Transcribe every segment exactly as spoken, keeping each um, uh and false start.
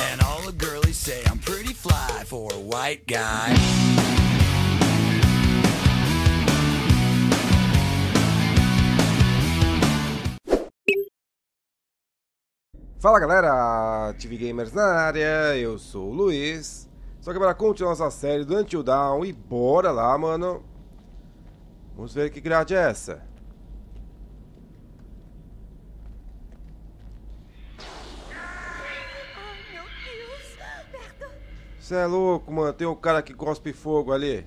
And all the girlies say I'm pretty fly for a white guy. Fala galera, T V Gamers na área, eu sou o Luiz. Só que para continuar nossa série do Until Dawn e bora lá, mano. Vamos ver que grade é essa. Ai, meu Deus! Berta! Você é louco, mano, tem um cara que cospe fogo ali.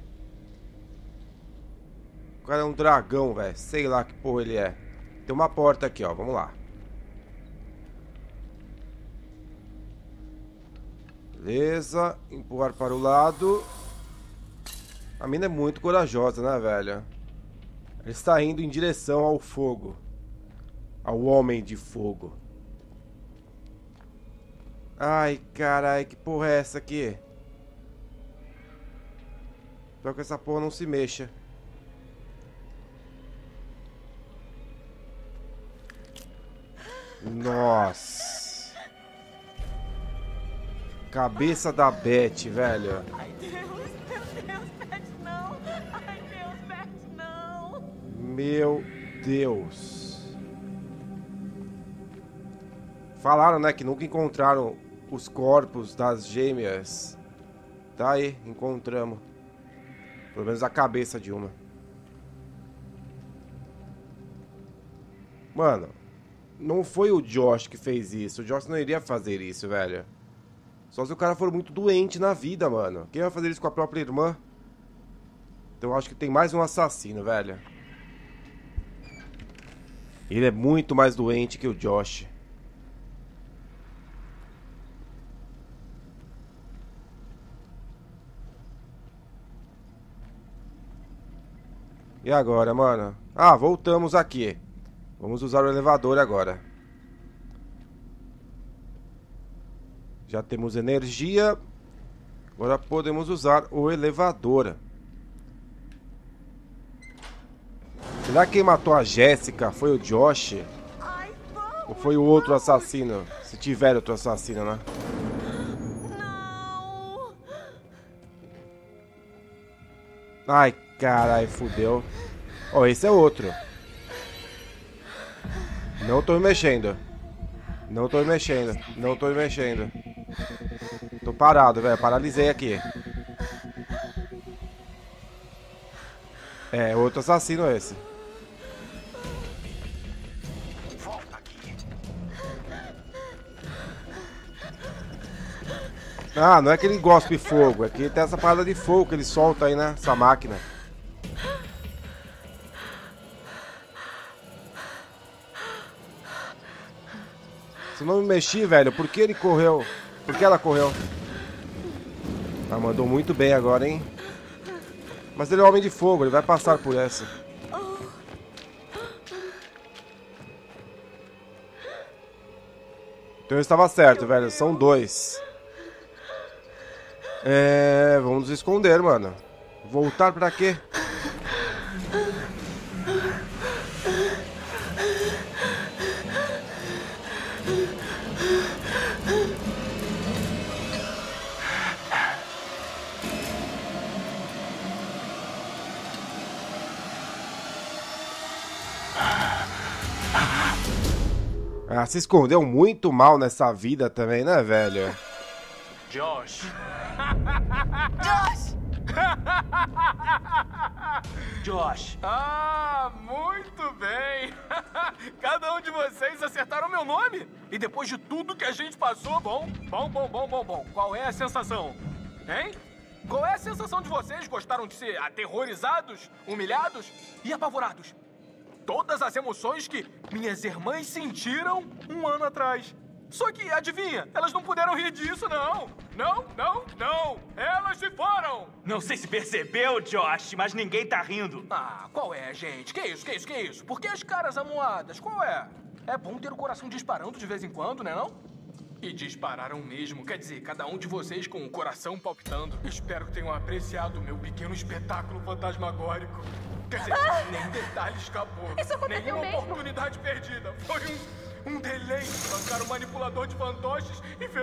O cara é um dragão, velho, sei lá que porra ele é. Tem uma porta aqui, ó, vamos lá. Beleza, empurrar para o lado. A mina é muito corajosa, né, velho? Ela está indo em direção ao fogo. Ao homem de fogo. Ai, carai, que porra é essa aqui? Espero que essa porra não se mexa. Nossa. Cabeça da Beth, velho. Ai, Deus! Meu Deus, Beth, não! Ai, Deus, Beth, não! Meu Deus. Falaram, né, que nunca encontraram os corpos das gêmeas. Tá aí, encontramos. Pelo menos a cabeça de uma. Mano, não foi o Josh que fez isso. O Josh não iria fazer isso, velho. Só se o cara for muito doente na vida, mano. Quem vai fazer isso com a própria irmã? Então eu acho que tem mais um assassino, velho. Ele é muito mais doente que o Josh. E agora, mano? Ah, voltamos aqui. Vamos usar o elevador agora. Já temos energia. Agora podemos usar o elevador. Será que quem matou a Jéssica foi o Josh? Ai, vamos! Ou foi o outro assassino? Se tiver outro assassino, né? Não! Ai, carai, fudeu. Ó, oh, esse é outro. Não tô me mexendo. Não tô me mexendo. Não tô me mexendo. Tô parado, velho. Paralisei aqui. É, outro assassino esse. Volta aqui. Ah, não é que ele gospe fogo. É que tem essa parada de fogo que ele solta aí, né? Essa máquina. Se eu não me mexi, velho, por que ele correu? Por que ela correu? Ah, mandou muito bem agora, hein? Mas ele é homem de fogo, ele vai passar por essa. Então eu estava certo, velho. São dois. É... Vamos nos esconder, mano. Voltar pra quê? Ah, se escondeu muito mal nessa vida também, né, velho? Josh. Josh! Josh. Ah, muito bem. Cada um de vocês acertaram meu nome. E depois de tudo que a gente passou, bom, bom, bom, bom, bom, bom. Qual é a sensação? Hein? Qual é a sensação de vocês? Gostaram de ser aterrorizados, humilhados e apavorados? Todas as emoções que minhas irmãs sentiram um ano atrás. Só que, adivinha, elas não puderam rir disso, não. Não, não, não. Elas se foram. Não sei se percebeu, Josh, mas ninguém tá rindo. Ah, qual é, gente? Que isso, que isso, que isso? Por que as caras amuadas? Qual é? É bom ter o coração disparando de vez em quando, né não? E dispararam mesmo. Quer dizer, cada um de vocês com o coração palpitando. Espero que tenham apreciado o meu pequeno espetáculo fantasmagórico. Quer dizer, nem detalhe escapou. Isso aconteceu Nenhuma mesmo. oportunidade perdida. Foi um, um deleite bancar o manipulador de fantoches e ver o pânico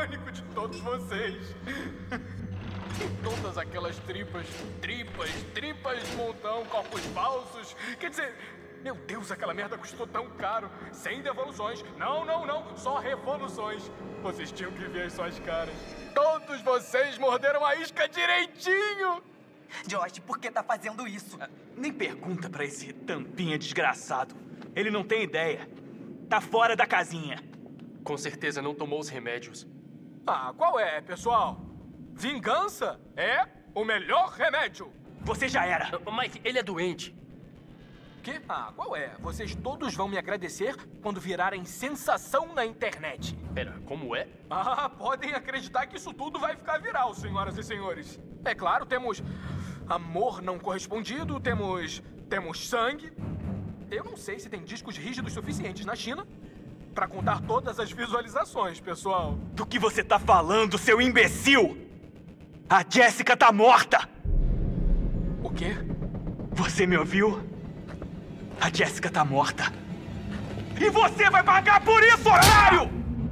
pânico de todos vocês. Todas aquelas tripas, tripas, tripas de montão, corpos falsos. Quer dizer, meu Deus, aquela merda custou tão caro. Sem devoluções. Não, não, não. Só revoluções. Vocês tinham que ver as suas caras. Todos vocês morderam a isca direitinho. Josh, por que tá fazendo isso? Ah, nem pergunta pra esse tampinha desgraçado. Ele não tem ideia. Tá fora da casinha. Com certeza não tomou os remédios. Ah, qual é, pessoal? Vingança é o melhor remédio. Você já era. Mike, ele é doente. Quê? Ah, qual é? Vocês todos vão me agradecer quando virarem sensação na internet. Pera, como é? Ah, podem acreditar que isso tudo vai ficar viral, senhoras e senhores. É claro, temos amor não correspondido, temos... temos sangue. Eu não sei se tem discos rígidos suficientes na China pra contar todas as visualizações, pessoal. Do que você tá falando, seu imbecil? A Jessica tá morta! O quê? Você me ouviu? A Jessica tá morta. E você vai pagar por isso, otário!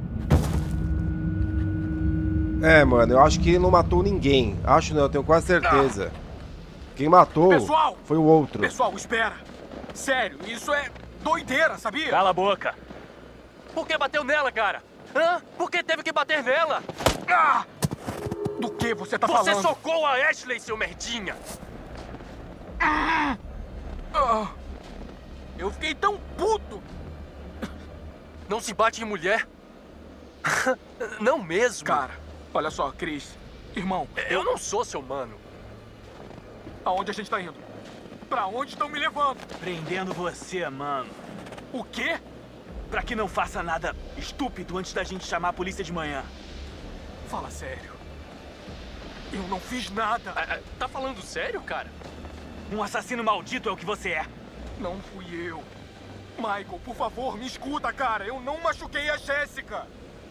É, mano, eu acho que ele não matou ninguém. Acho não, eu tenho quase certeza. Quem matou Pessoal! foi o outro. Pessoal, espera. Sério, isso é doideira, sabia? Cala a boca. Por que bateu nela, cara? Hã? Por que teve que bater nela? Ah! Do que você tá Você falando? socou a Ashley, seu merdinha! Ah! Eu fiquei tão puto! Não se bate em mulher? Não mesmo. Cara, olha só, Chris. Irmão, Eu não sou seu mano. aonde a gente tá indo? Pra onde estão me levando? Prendendo você, mano. O quê? Pra que não faça nada estúpido antes da gente chamar a polícia de manhã. Fala sério. Eu não fiz nada. Ah, ah, Tá falando sério, cara? Um assassino maldito é o que você é. Não fui eu. Michael, por favor, me escuta, cara. Eu não machuquei a Jéssica.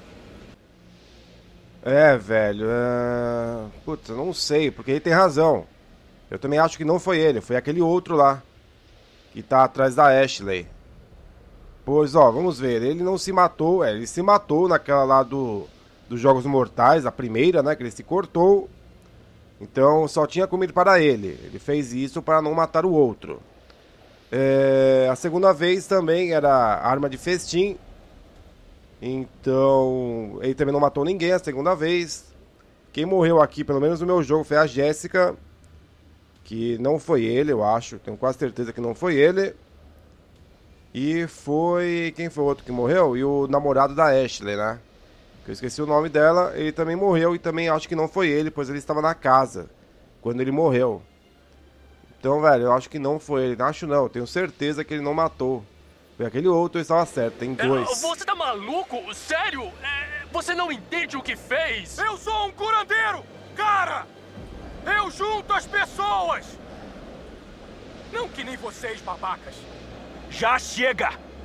É, velho, é... Putz, eu não sei, porque ele tem razão. Eu também acho que não foi ele, foi aquele outro lá. Que tá atrás da Ashley. Pois, ó, vamos ver. Ele não se matou, é, ele se matou naquela lá do, dos Jogos Mortais, a primeira, né, que ele se cortou. Então, só tinha comida para ele. Ele fez isso para não matar o outro. É, a segunda vez também era arma de festim. Então, ele também não matou ninguém a segunda vez. Quem morreu aqui, pelo menos no meu jogo, foi a Jéssica. Que não foi ele, eu acho. Tenho quase certeza que não foi ele. E foi... Quem foi o outro que morreu? E o namorado da Ashley, né? Eu esqueci o nome dela. Ele também morreu e também acho que não foi ele, pois ele estava na casa quando ele morreu. Então, velho, eu acho que não foi ele. Não acho não, tenho certeza que ele não matou. Foi aquele outro, eu estava certo, tem dois. É, você tá maluco? Sério? É, você não entende o que fez? Eu sou um curandeiro! Cara! Eu junto as pessoas! Não que nem vocês, babacas. Já chega!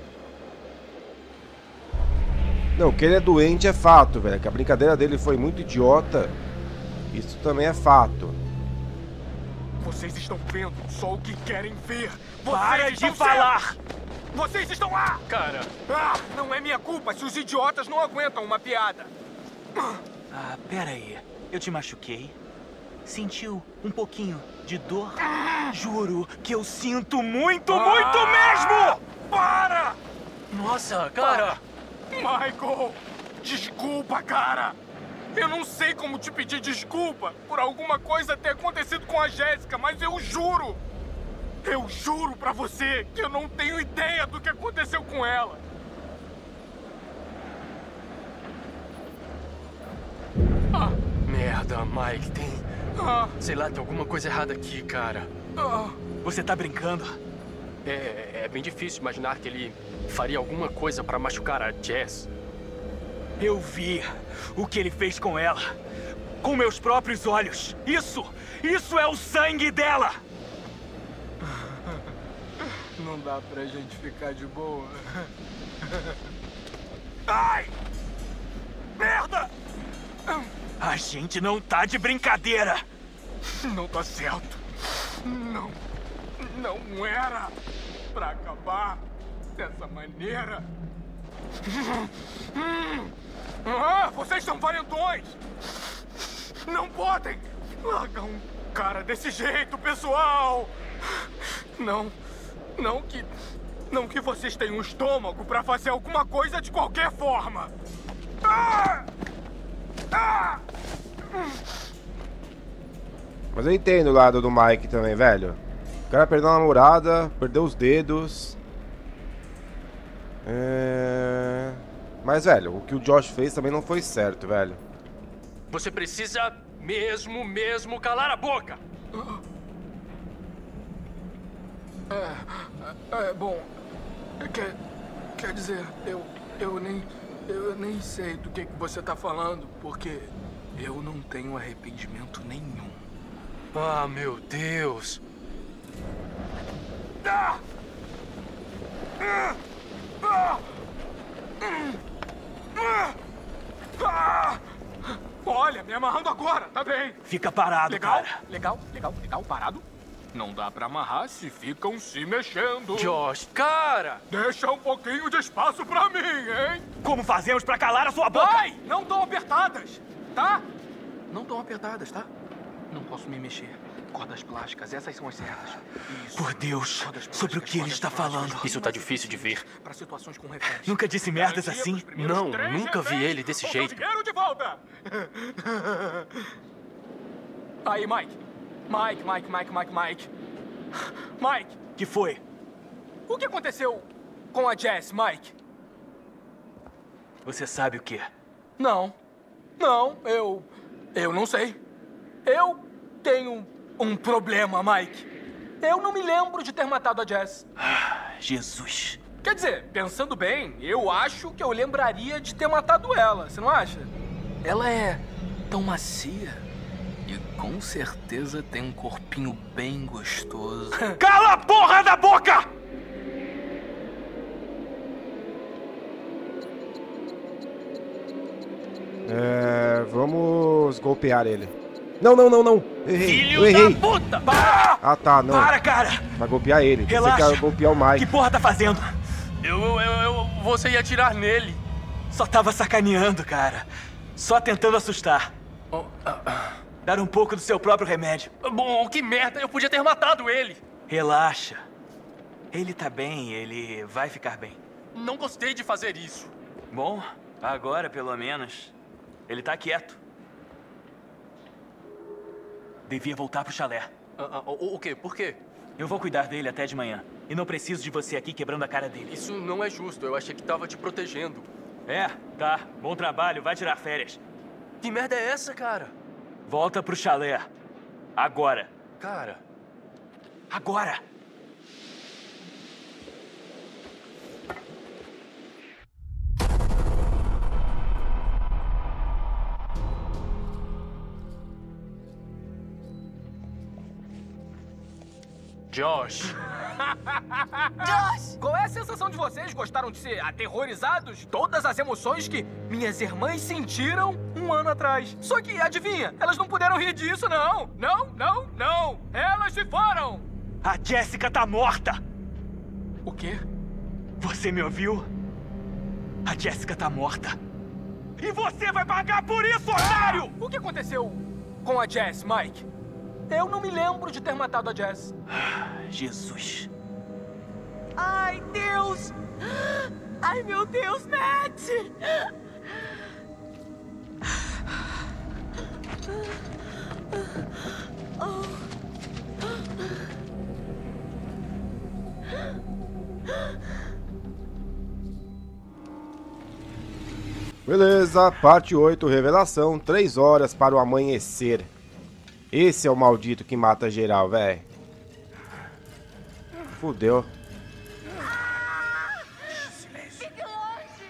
Não, que ele é doente é fato, velho. Que a brincadeira dele foi muito idiota. Isso também é fato. Vocês estão vendo só o que querem ver. Vocês Para de estão falar! certos. Vocês estão lá! Cara, Ah, não é minha culpa se os idiotas não aguentam uma piada. Ah, pera aí. Eu te machuquei? Sentiu um pouquinho de dor? Juro que eu sinto muito, muito mesmo! Para! nossa, cara! Michael! Desculpa, cara! Eu não sei como te pedir desculpa por alguma coisa ter acontecido com a Jéssica, mas eu juro! Eu juro pra você que eu não tenho ideia do que aconteceu com ela! Ah, Merda, Mike, tem... ah, Sei lá, tem alguma coisa errada aqui, cara. ah. Você tá brincando? É, é bem difícil imaginar que ele faria alguma coisa pra machucar a Jess. Eu vi o que ele fez com ela. Com meus próprios olhos. Isso! Isso é o sangue dela! Não dá pra gente ficar de boa. Ai! Merda! A gente não tá de brincadeira! Não tá certo. Não. Não era pra acabar dessa maneira. Ah, vocês são valentões! Não podem largar um cara desse jeito, pessoal! Não, não que... Não que vocês tenham um estômago pra fazer alguma coisa de qualquer forma! Ah! Ah! Mas eu entendo o lado do Mike também, velho. O cara perdeu a namorada, perdeu os dedos. É... Mas, velho, o que o Josh fez também não foi certo, velho. Você precisa mesmo, mesmo calar a boca. É, é bom, quer, quer dizer, eu, eu nem, eu nem sei do que, que você tá falando, porque eu não tenho arrependimento nenhum. Ah, meu Deus. Ah! Ah! Ah! Ah! Ah! Olha, me amarrando agora, tá bem. Fica parado, Legal, cara. legal, legal, legal, parado. Não dá pra amarrar se ficam se mexendo. Josh, cara! Deixa um pouquinho de espaço pra mim, hein? Como fazemos pra calar a sua boca? Vai! Não tão apertadas, tá? Não tão apertadas, tá? Não posso me mexer. Cordas plásticas, essas são as certas. Isso. Por Deus, Cordas plásticas, sobre o que ele cordas está plásticas. falando? Isso tá difícil de ver. Pra situações com reféns. Nunca disse merdas Garantia assim? pros primeiros Não, três nunca vi reféns ele desse ou jeito. seu dinheiro de volta. Aí, Mike. Mike, Mike, Mike, Mike, Mike. Mike, Que foi? o que aconteceu com a Jess, Mike? Você sabe o que? Não. Não, eu... Eu não sei. Eu tenho um problema, Mike. Eu não me lembro de ter matado a Jess. Jesus. Quer dizer, pensando bem, eu acho que eu lembraria de ter matado ela, você não acha? Ela é tão macia e com certeza tem um corpinho bem gostoso. Cala a porra da boca! É... Vamos golpear ele. Não, não, não, não. Errei. Filho eu errei. da puta! Para! Ah, tá, não. Para, cara! Vai golpear ele. Relaxa. Você quer golpear o Mike. Que porra tá fazendo? Eu, eu, eu, eu- você ia atirar nele. Só tava sacaneando, cara. Só tentando assustar. Oh, ah, ah. Dar um pouco do seu próprio remédio. Bom, que merda, eu podia ter matado ele. Relaxa. Ele tá bem, ele vai ficar bem. Não gostei de fazer isso. Bom, agora pelo menos, ele tá quieto. Devia voltar pro chalé. Ah, ah, o, o quê? Por quê? Eu vou cuidar dele até de manhã. E não preciso de você aqui quebrando a cara dele. Isso não é justo, eu achei que tava te protegendo. É, tá. Bom trabalho, vai tirar férias. Que merda é essa, cara? Volta pro chalé. Agora. Cara, Agora! Josh. Josh! Qual é a sensação de vocês? Gostaram de ser aterrorizados? Todas as emoções que minhas irmãs sentiram um ano atrás. Só que, adivinha, elas não puderam rir disso, não. Não, não, não. Elas se foram. A Jessica tá morta! O quê? Você me ouviu? A Jessica tá morta. E você vai pagar por isso, otário! O que aconteceu com a Jess, Mike? Eu não me lembro de ter matado a Jess. Jesus. Ai, Deus! Ai, meu Deus, Matt! Beleza, parte oito, revelação, três horas para o amanhecer. Esse é o maldito que mata geral, velho. Fudeu. Fique longe!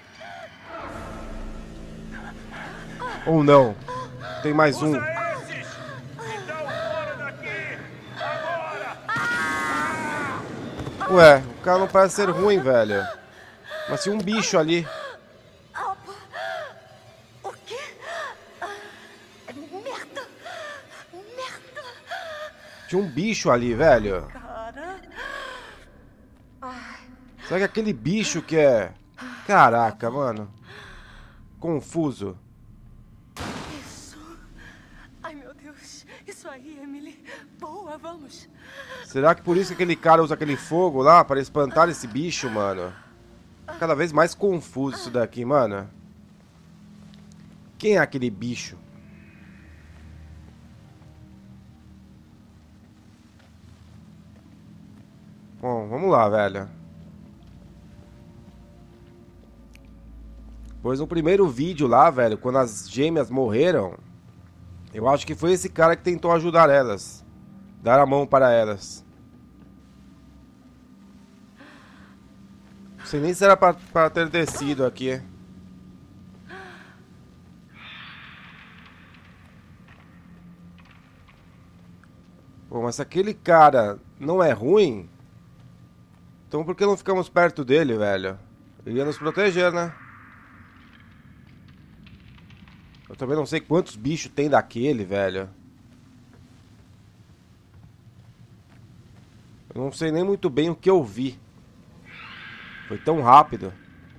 Ou não. Tem mais um. esses! Então, fora daqui! Agora! Ué, o cara não parece ser ruim, velho. Mas tinha um bicho ali. Opa! O quê? Merda! Merda! Tinha um bicho ali, velho. Cara... Será que é aquele bicho que é... Caraca, mano. confuso. Isso. Ai, meu Deus. Isso aí, Emily. Boa, vamos. Será que por isso que aquele cara usa aquele fogo lá para espantar esse bicho, mano? Cada vez mais confuso isso daqui, mano. Quem é aquele bicho? Bom, vamos lá, velho. Pois no primeiro vídeo lá, velho, quando as gêmeas morreram, eu acho que foi esse cara que tentou ajudar elas. Dar a mão para elas. Não sei nem se era pra, pra ter descido aqui. Pô, mas se aquele cara não é ruim, então por que não ficamos perto dele, velho? Ele ia nos proteger, né? Eu também não sei quantos bichos tem daquele, velho. Eu não sei nem muito bem o que eu vi. Foi tão rápido.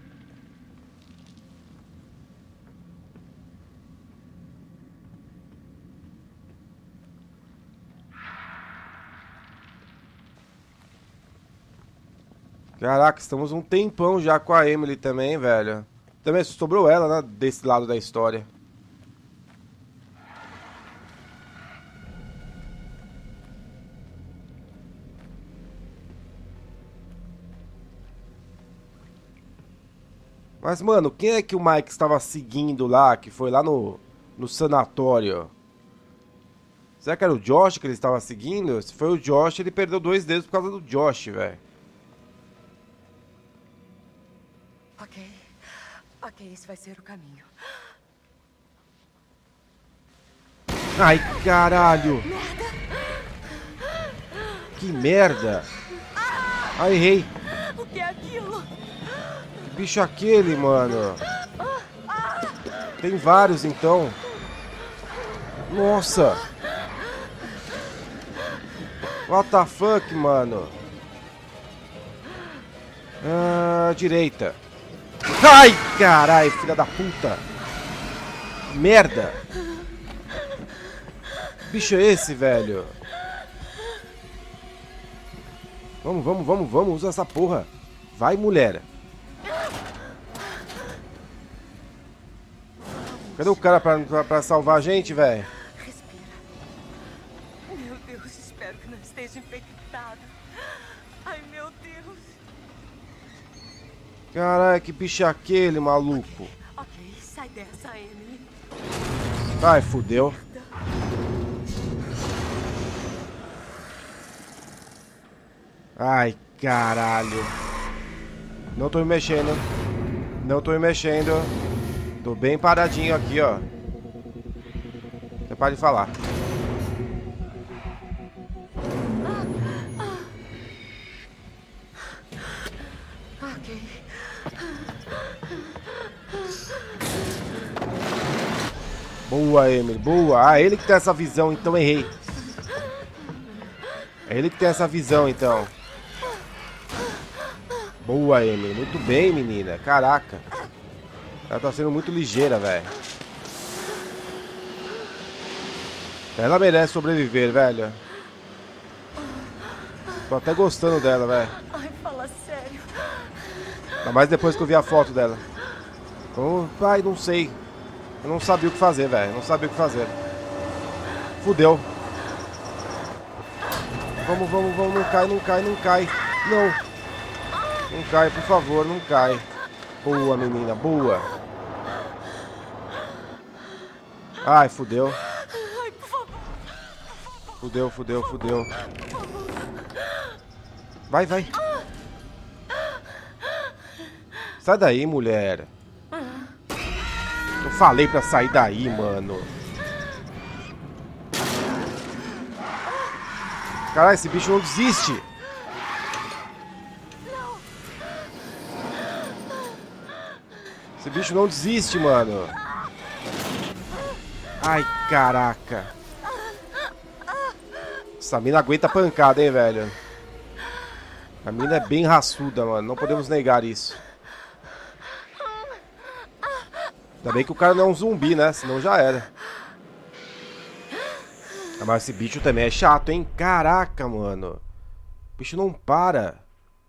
Caraca, estamos um tempão já com a Emily também, velho. Também sobrou ela, né, desse lado da história. Mas, mano, quem é que o Mike estava seguindo lá, que foi lá no, no sanatório? Será que era o Josh que ele estava seguindo? Se foi o Josh, ele perdeu dois dedos por causa do Josh, velho. Ok. Ok, esse vai ser o caminho. Ai, caralho. Que merda. Ai, errei. O que é aquilo? Que bicho é aquele, mano? Tem vários, então. Nossa. What the fuck, mano? Ah, direita. Ai, caralho, filha da puta. Merda. Que bicho é esse, velho? Vamos, vamos, vamos, vamos. Usa essa porra. Vai, mulher. Cadê o cara pra, pra, pra salvar a gente, velho? Respira. Meu Deus, espero que não esteja infectado. Ai, meu Deus. Caralho, que bicho é aquele, maluco? Ok, sai dessa, Emily. Ai, fudeu. Ai, caralho. Não tô me mexendo. Não tô me mexendo. Tô bem paradinho aqui, ó. Você pode falar. Ok. Boa, Emily, boa. Ah, ele que tem essa visão, então errei. É ele que tem essa visão, então. Boa, Emily. Muito bem, menina. Caraca. Ela tá sendo muito ligeira, velho. Ela merece sobreviver, velho. Tô até gostando dela, velho. Ai, fala sério. Ainda mais depois que eu vi a foto dela. Oh, pai, não sei. Eu não sabia o que fazer, velho. Não sabia o que fazer. Fudeu. Vamos, vamos, vamos. Não cai, não cai, não cai. Não. Não cai, por favor, não cai. Boa, menina, boa. Ai, fudeu. Ai, por favor. Fudeu, fudeu, fudeu. Vai, vai. Sai daí, mulher. Eu falei pra sair daí, mano. Caralho, esse bicho não desiste. Esse bicho não desiste, mano. Ai, caraca. Essa mina aguenta pancada, hein, velho. A mina é bem raçuda, mano. Não podemos negar isso. Ainda bem que o cara não é um zumbi, né? Senão já era. Ah, mas esse bicho também é chato, hein? Caraca, mano. O bicho não para.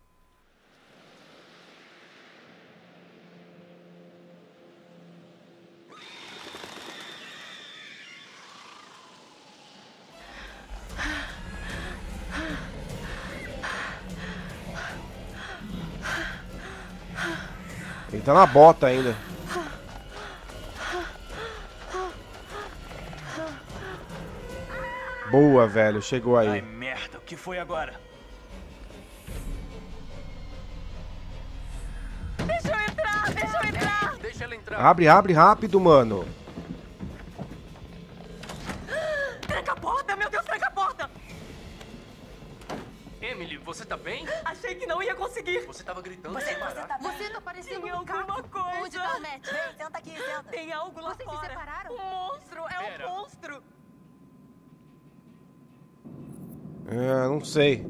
Ele tá na bota ainda. Boa, velho. Chegou aí. Ai, merda. O que foi agora? Deixa eu entrar, deixa eu entrar. Deixa ela entrar. Abre, abre rápido, mano. Tranca a porta, meu Deus, tranca a porta. Emily, você tá bem? Achei que não ia conseguir. Você tava gritando. Você, sem você parar. tá bem? Você tá parecendo Tem um alguma gato. coisa. Onde tá o Matt? Vem, senta aqui, senta. Tem algo lá Vocês se fora. separaram? Um monstro, é Pera. um monstro. É, não sei.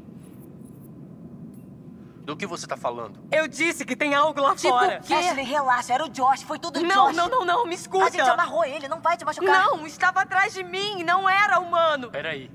Do que você tá falando? Eu disse que tem algo lá Tipo fora. o quê? Ashley, relaxa, era o Josh, foi tudo o Não, Josh. não, não, não, me escuta. A gente amarrou ele, não vai te machucar. Não, estava atrás de mim, não era humano. Peraí.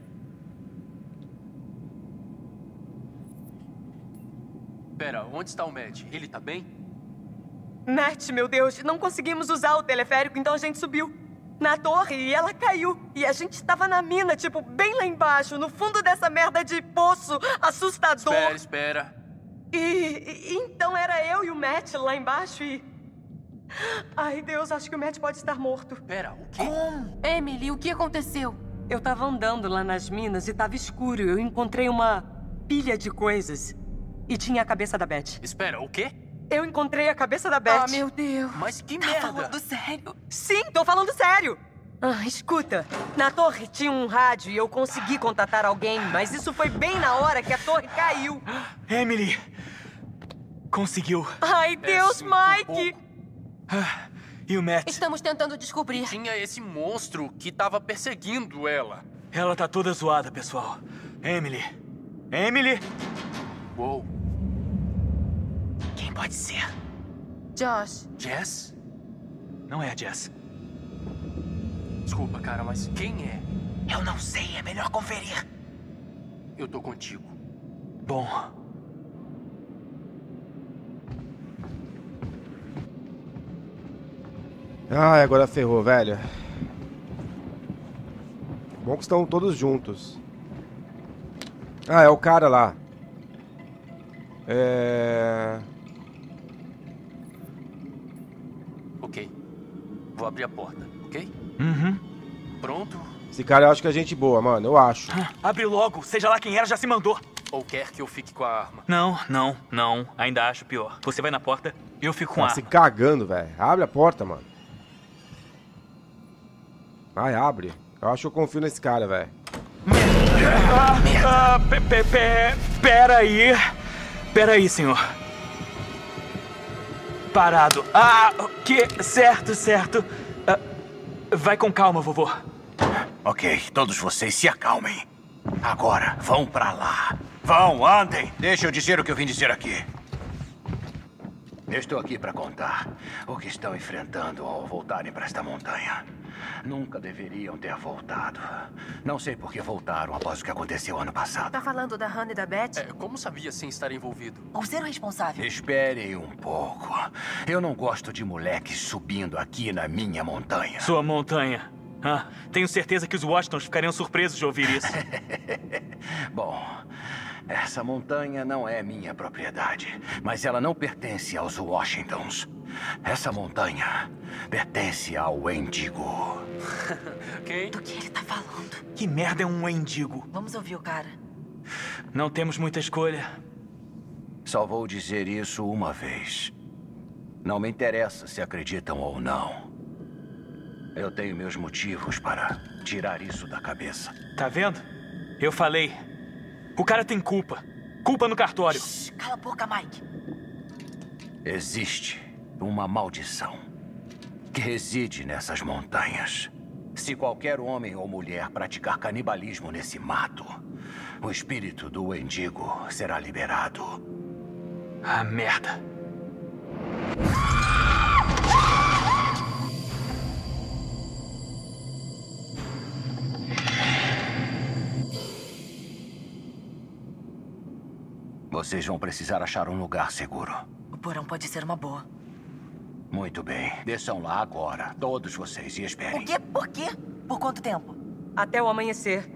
Pera, onde está o Matt? Ele tá bem? Matt, meu Deus, não conseguimos usar o teleférico, então a gente subiu na torre e ela caiu. E a gente estava na mina, tipo, bem lá embaixo, no fundo dessa merda de poço assustador. Espera, espera. E, e então era eu e o Matt lá embaixo e... Ai, Deus, acho que o Matt pode estar morto. Pera, o quê? Emily, o que aconteceu? Eu tava andando lá nas minas e tava escuro. Eu encontrei uma pilha de coisas. E tinha a cabeça da Beth. Espera, o quê? Eu encontrei a cabeça da Beth. Ah, meu Deus. Mas que Tá merda! falando sério? Sim, tô falando sério. Ah, escuta. Na torre tinha um rádio e eu consegui contatar alguém, mas isso foi bem na hora que a torre caiu. Emily! Conseguiu. Ai, Deus, Desce um Mike! pouco. Ah, e o Matt? Estamos tentando descobrir. Tinha esse monstro que tava perseguindo ela. Ela tá toda zoada, pessoal. Emily! Emily! Uou. Quem pode ser? Josh, Jess? Não é a Jess. Desculpa, cara, mas quem é? Eu não sei, é melhor conferir. Eu tô contigo. Bom. Ai, agora ferrou, velho. Bom que estão todos juntos. Ah, é o cara lá. É... Ok. Vou abrir a porta, ok? Uhum. Pronto? Esse cara eu acho que é gente boa, mano. Eu acho. Ah, abre logo, seja lá quem era, já se mandou. Ou quer que eu fique com a arma? Não, não, não. Ainda acho pior. Você vai na porta, eu fico com a Tá se arma. cagando, velho. Abre a porta, mano. Vai, abre. Eu acho que eu confio nesse cara, velho. Ah, pe, pe, pe, pera aí. Pera aí, senhor. Parado. Ah, que... Certo, certo. Ah, vai com calma, vovô. Ok, todos vocês se acalmem. Agora, vão pra lá. Vão, andem. Deixa eu dizer o que eu vim dizer aqui. Eu estou aqui para contar o que estão enfrentando ao voltarem para esta montanha. Nunca deveriam ter voltado. Não sei por que voltaram após o que aconteceu ano passado. tá falando da Hannah e da Beth? É, como sabia sem estar envolvido? Ou ser o responsável. Esperem um pouco. Eu não gosto de moleques subindo aqui na minha montanha. Sua montanha. Ah, tenho certeza que os Washingtons ficariam surpresos de ouvir isso. Bom, essa montanha não é minha propriedade, mas ela não pertence aos Washingtons. Essa montanha pertence ao Wendigo. Ok? Do que ele tá falando? Que merda é um mendigo? Vamos ouvir o cara. Não temos muita escolha. Só vou dizer isso uma vez. Não me interessa se acreditam ou não. Eu tenho meus motivos para tirar isso da cabeça. Tá vendo? Eu falei. O cara tem culpa. Culpa no cartório. Shhh, cala a boca, Mike. Existe uma maldição que reside nessas montanhas. Se qualquer homem ou mulher praticar canibalismo nesse mato, o espírito do Wendigo será liberado. Ah, merda. Vocês vão precisar achar um lugar seguro. O porão pode ser uma boa. Muito bem. Desçam lá agora. Todos vocês, e esperem. O quê? Por quê? Por quanto tempo? Até o amanhecer.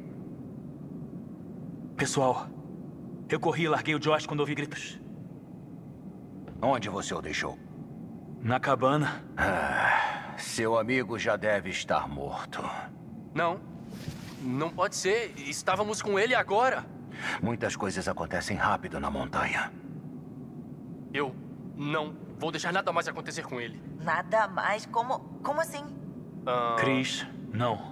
Pessoal, eu corri e larguei o Josh quando ouvi gritos. Onde você o deixou? Na cabana. Ah, seu amigo já deve estar morto. Não. Não pode ser. Estávamos com ele agora. Muitas coisas acontecem rápido na montanha. Eu não vou deixar nada mais acontecer com ele. Nada mais? Como... Como assim? Ah, Chris, não.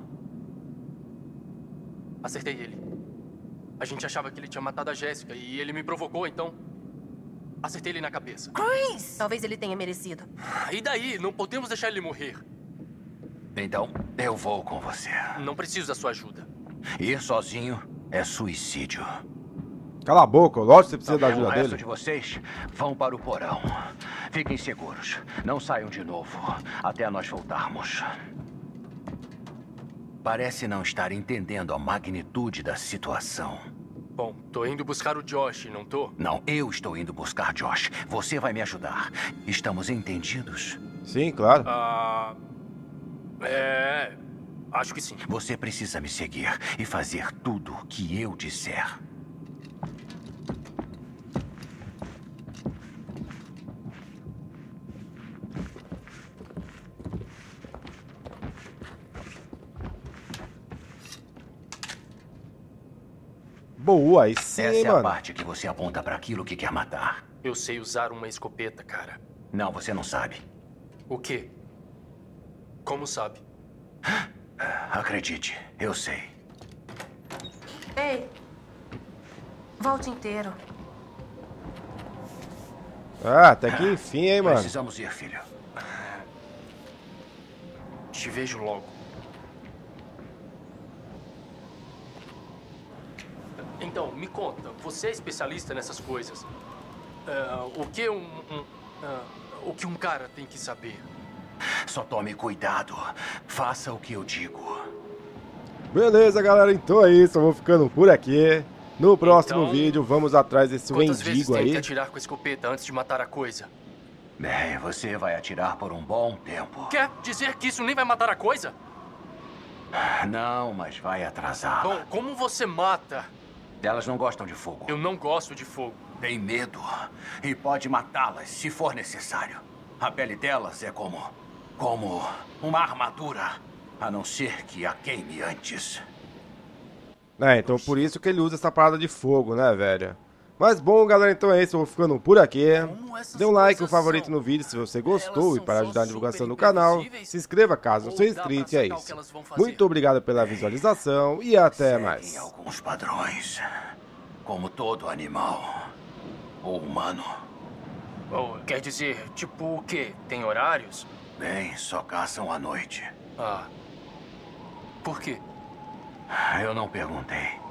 Acertei ele. A gente achava que ele tinha matado a Jéssica e ele me provocou, então... Acertei ele na cabeça. Chris! Talvez ele tenha merecido. E daí? Não podemos deixar ele morrer. Então, eu vou com você. Não preciso da sua ajuda. Ir sozinho é suicídio. Cala a boca, lógico que você precisa da O ajuda resto dele. de vocês vão para o porão. Fiquem seguros. Não saiam de novo até nós voltarmos. Parece não estar entendendo a magnitude da situação. Bom, tô indo buscar o Josh, não tô? Não, eu estou indo buscar Josh. Você vai me ajudar. Estamos entendidos? Sim, claro. Ah... É... Acho que sim. Você precisa me seguir e fazer tudo o que eu disser. Boa, aí sim, Essa hein, é a mano. parte que você aponta para aquilo que quer matar. Eu sei usar uma escopeta, cara. Não, você não sabe. O quê? Como sabe? Acredite, eu sei. Ei, volte inteiro. Ah, até que enfim, hein, mano. Precisamos ir, filho. Te vejo logo. Então, me conta, você é especialista nessas coisas. Uh, o que um, um uh, o que um cara tem que saber? Só tome cuidado. Faça o que eu digo. Beleza, galera, então é isso. Eu vou ficando por aqui. No próximo Então, vídeo, vamos atrás desse Quantas vezes mendigo tem que aí. atirar com a escopeta antes de matar a coisa? Bem, você vai atirar por um bom tempo. Quer dizer que isso nem vai matar a coisa? Não, mas vai atrasar. Bom, como você mata? Elas não gostam de fogo. Eu não gosto de fogo. Tem medo. E pode matá-las se for necessário. A pele delas é como... como uma armadura. A não ser que a queime antes. É, então por isso que ele usa essa parada de fogo, né, velho? Mas bom, galera, então é isso. Eu vou ficando por aqui. Dê um like, um favorito no vídeo se você gostou. E para ajudar a divulgação do canal, se inscreva caso não seja inscrito. E é isso. Muito obrigado pela visualização e até mais. Seguem alguns padrões. Como todo animal. Ou humano. Oh, quer dizer, tipo o quê? Tem horários? Bem, só caçam à noite. Ah. Por quê? Eu não perguntei.